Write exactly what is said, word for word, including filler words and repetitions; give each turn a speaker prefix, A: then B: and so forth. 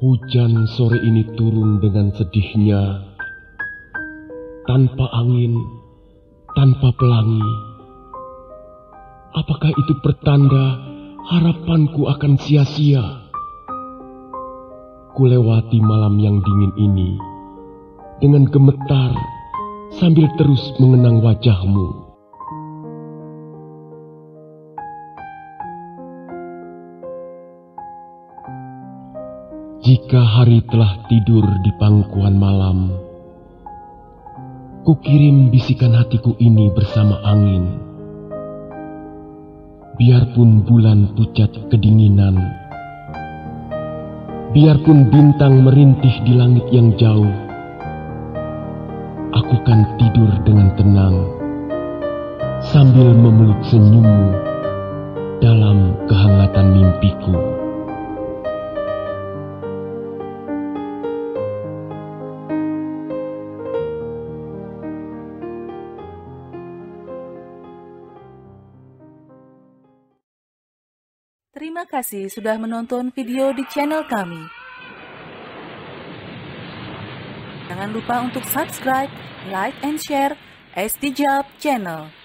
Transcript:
A: Hujan sore ini turun dengan sedihnya, tanpa angin, tanpa pelangi. Apakah itu pertanda harapanku akan sia-sia? Kulewati malam yang dingin ini dengan gemetar sambil terus mengenang wajahmu. Jika hari telah tidur di pangkuan malam, kukirim bisikan hatiku ini bersama angin. Biarpun bulan pucat kedinginan, biarpun bintang merintih di langit yang jauh, aku kan tidur dengan tenang sambil memeluk senyummu dalam kehangatan mimpiku.
B: Terima kasih sudah menonton video di channel kami. Jangan lupa untuk subscribe, like, and share S D Job Channel.